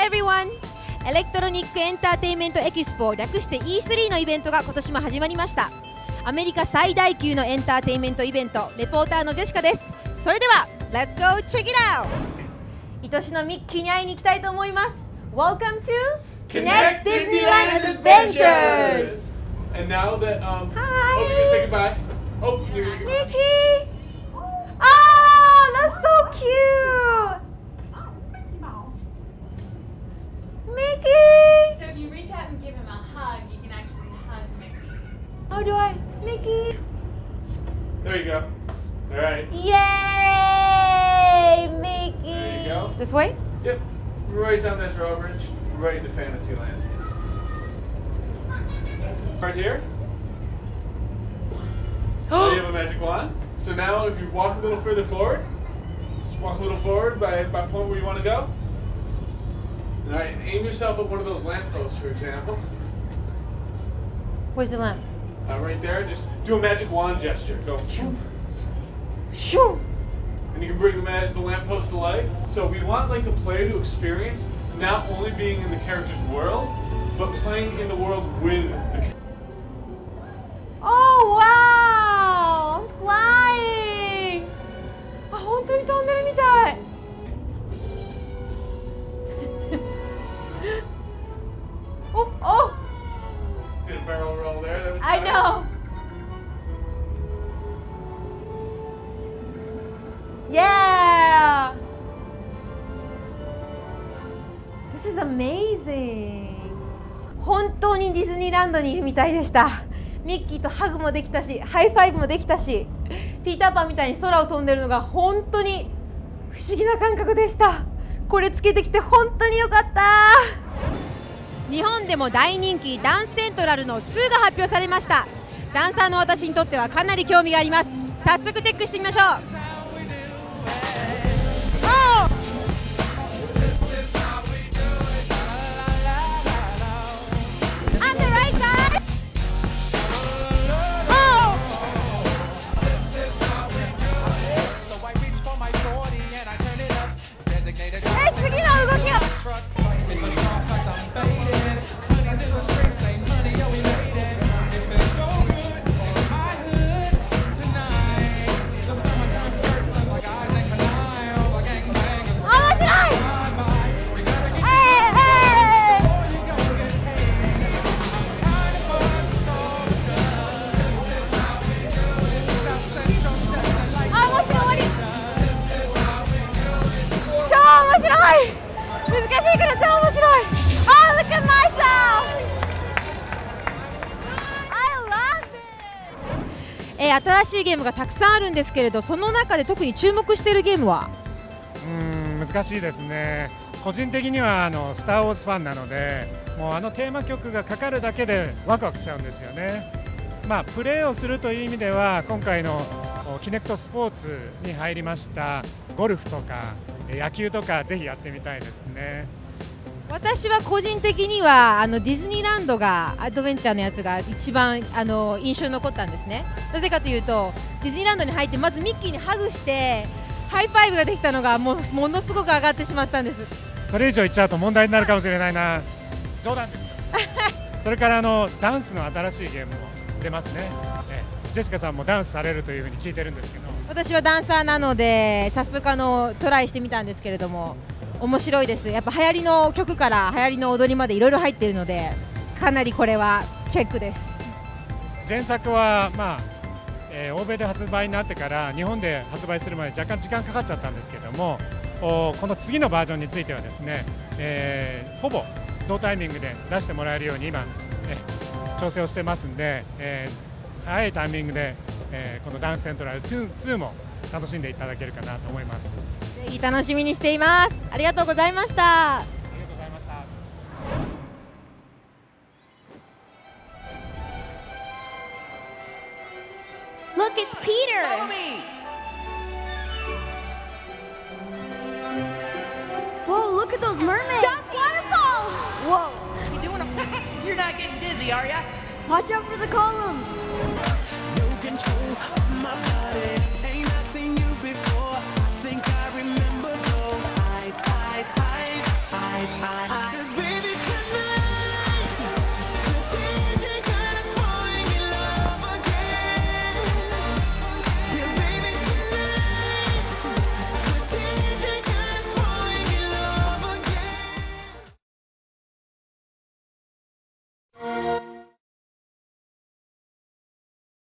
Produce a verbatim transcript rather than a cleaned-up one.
everyone! エレクトロニックエンターテインメントエキスポ、略して イースリー のイベントが今年も始まりました。アメリカ最大級のエンターテインメントイベント、レポーターのジェシカです。それでは Let's go check it out! 愛しのミッキーに会いに行きたいと思います。Welcome to Connect Disneyland Adventures! And now that, um, Hi! oh, you're gonna say goodbye. Oh, you're gonna Mickey! Oh, that's so cute! Mickey! So if you reach out and give him a hug, you can actually hug Mickey. How do I? Mickey! There you go. All right. Yay! Mickey! There you go. This way? Yep. Right down that drawbridge, right into Fantasyland. Right here. Now you have a magic wand. So now if you walk a little further forward, just walk a little forward by, by the point where you want to go. All right, and aim yourself at one of those lampposts, for example. Where's the lamp? Uh, right there, just do a magic wand gesture. Go. Shoo! And you can bring the, ma the lamppost to life. So we want like the player to experience not only being in the character's world, but playing in the world with the character. Oh wow! I'm flying! あ、本当に飛んでるみたい。oh, oh! Did a barrel roll there. That was I nice. know. Yeah! This is amazing. 本当にディズニーランドにいるみたいでした。ミッキーとハグもできたし、ハイファイブもできたし、ピーターパンみたいに空を飛んでるのが本当に不思議な感覚でした。これつけてきて本当によかった。日本でも大人気ダンスセントラルのツーが発表されました。ダンサーの私にとってはかなり興味があります。早速チェックしてみましょう。難しいから超面白い。Oh, look at myself! I love it! えー、新しいゲームがたくさんあるんですけれど、その中で特に注目しているゲームは？ うーん、難しいですね。個人的にはあのスター・ウォーズファンなので、もうあのテーマ曲がかかるだけでワクワクしちゃうんですよね。まあプレーをするという意味では、今回のキネクトスポーツに入りましたゴルフとか野球とかぜひやってみたいですね。 私は個人的にはあのディズニーランドがアドベンチャーのやつが一番あの印象に残ったんですね。なぜかというとディズニーランドに入ってまずミッキーにハグしてハイファイブができたのがもうものすごく上がってしまったんです。 それ以上言っちゃうと問題になるかもしれないな。冗談ですそれからあのダンスの新しいゲームも出ますね。えジェシカさんもダンスされるというふうに聞いてるんですけど。 私はダンサーなので早速あのトライしてみたんですけれども面白いです。やっぱ流行りの曲から流行りの踊りまでいろいろ入っているのでかなりこれはチェックです。 前作はまあ、えー、欧米で発売になってから日本で発売するまで若干時間かかっちゃったんですけども、この次のバージョンについてはですね、えー、ほぼ同タイミングで出してもらえるように今、え調整をしてますんで、えー、早いタイミングで、えー、このダンスセントラルツーも楽しんでいただけるかなと思います。 ぜひ楽しみにしています。ありがとうございました。 ありがとうございました。 Look, it's Peter. Follow me. Whoa, look at those mermaids. Dark waterfall. Whoa. You doing a You're not getting dizzy, are ya? Watch out for the columns.